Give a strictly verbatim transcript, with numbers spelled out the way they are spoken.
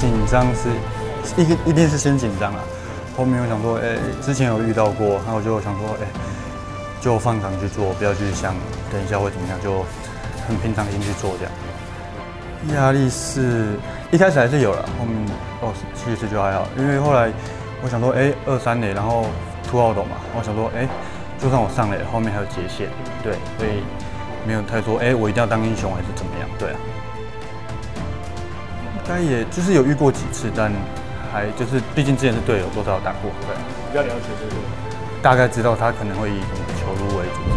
紧张是一个一定是先紧张啊。后面我想说，哎、欸，之前有遇到过，然后我就想说，哎、欸，就放胆去做，不要去想等一下会怎么样，就很平常心去做这样。压力是一开始还是有了，后面哦其实就还好，因为后来我想说，哎、欸，二三垒，然后突奥斗嘛，我想说，哎、欸，就算我上垒，后面还有截线，对，所以没有太说，哎、欸，我一定要当英雄还是怎么样，对啊。应该也就是有遇过几次，但还就是毕竟之前是队友，多少有打过，对。 比较了解这个， 大概知道他可能会以什么球路为主。